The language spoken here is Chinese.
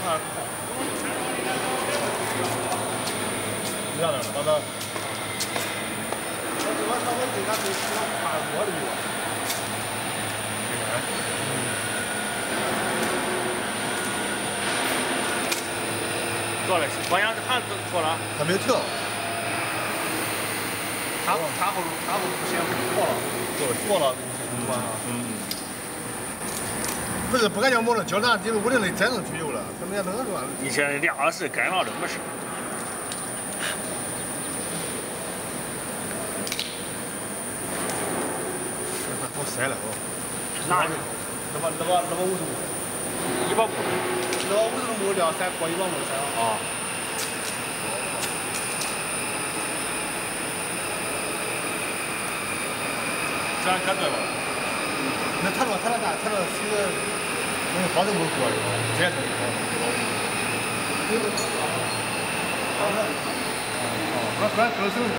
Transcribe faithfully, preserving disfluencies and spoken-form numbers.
啊。这样的，把它。我我稍微给它给翻锅里了。做了，关键是还是错了。还没跳。他他后他后先过了，过过了，是吧？嗯。不是不敢叫摸了，叫咱因为屋里那真正去油了，他们也能是吧？以前俩小时干了这么事。好塞了哦。哪里？那么那么那么五十亩，一百亩，那么五十亩要塞过一百亩塞了。啊。这样干对吧？那他说他那干，他说其实那个包都没过的，这也是一包。好的。哦，那不然歌手。